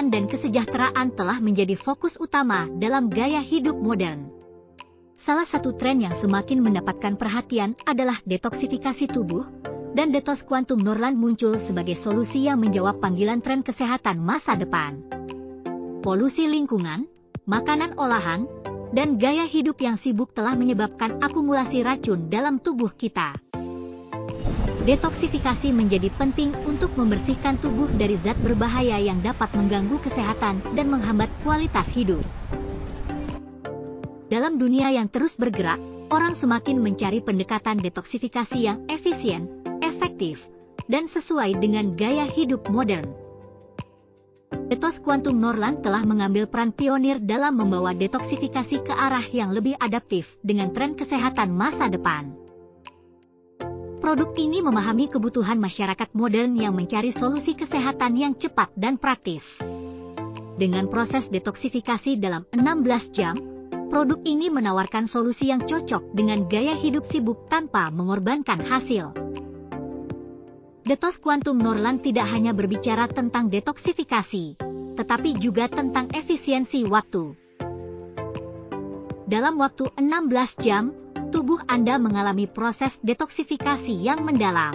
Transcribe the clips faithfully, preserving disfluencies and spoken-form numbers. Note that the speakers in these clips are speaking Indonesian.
kesehatan dan kesejahteraan telah menjadi fokus utama dalam gaya hidup modern. Salah satu tren yang semakin mendapatkan perhatian adalah detoksifikasi tubuh, dan Detox Quantum Norland muncul sebagai solusi yang menjawab panggilan tren kesehatan masa depan. Polusi lingkungan, makanan olahan, dan gaya hidup yang sibuk telah menyebabkan akumulasi racun dalam tubuh kita. Detoksifikasi menjadi penting untuk membersihkan tubuh dari zat berbahaya yang dapat mengganggu kesehatan dan menghambat kualitas hidup. Dalam dunia yang terus bergerak, orang semakin mencari pendekatan detoksifikasi yang efisien, efektif, dan sesuai dengan gaya hidup modern. Detox Quantum Norland telah mengambil peran pionir dalam membawa detoksifikasi ke arah yang lebih adaptif dengan tren kesehatan masa depan. Produk ini memahami kebutuhan masyarakat modern yang mencari solusi kesehatan yang cepat dan praktis. Dengan proses detoksifikasi dalam enam belas jam, produk ini menawarkan solusi yang cocok dengan gaya hidup sibuk tanpa mengorbankan hasil. Detox Quantum Norland tidak hanya berbicara tentang detoksifikasi, tetapi juga tentang efisiensi waktu. Dalam waktu enam belas jam, tubuh Anda mengalami proses detoksifikasi yang mendalam.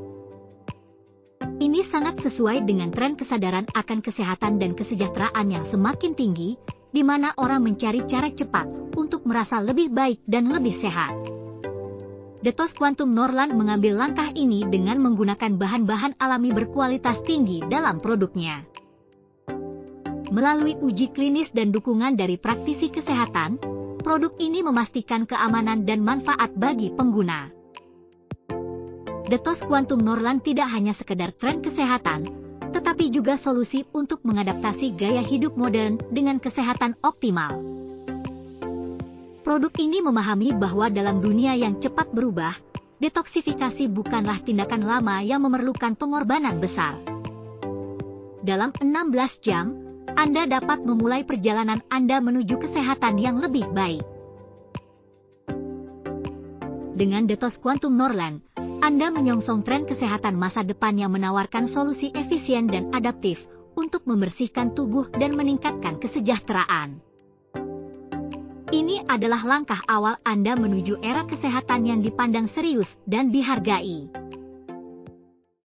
Ini sangat sesuai dengan tren kesadaran akan kesehatan dan kesejahteraan yang semakin tinggi, di mana orang mencari cara cepat untuk merasa lebih baik dan lebih sehat. Detox Quantum Norland mengambil langkah ini dengan menggunakan bahan-bahan alami berkualitas tinggi dalam produknya. Melalui uji klinis dan dukungan dari praktisi kesehatan, produk ini memastikan keamanan dan manfaat bagi pengguna. Detox Quantum Norland tidak hanya sekedar tren kesehatan, tetapi juga solusi untuk mengadaptasi gaya hidup modern dengan kesehatan optimal. Produk ini memahami bahwa dalam dunia yang cepat berubah, detoksifikasi bukanlah tindakan lama yang memerlukan pengorbanan besar. Dalam enam belas jam, Anda dapat memulai perjalanan Anda menuju kesehatan yang lebih baik. Dengan Detox Quantum Norland, Anda menyongsong tren kesehatan masa depan yang menawarkan solusi efisien dan adaptif untuk membersihkan tubuh dan meningkatkan kesejahteraan. Ini adalah langkah awal Anda menuju era kesehatan yang dipandang serius dan dihargai.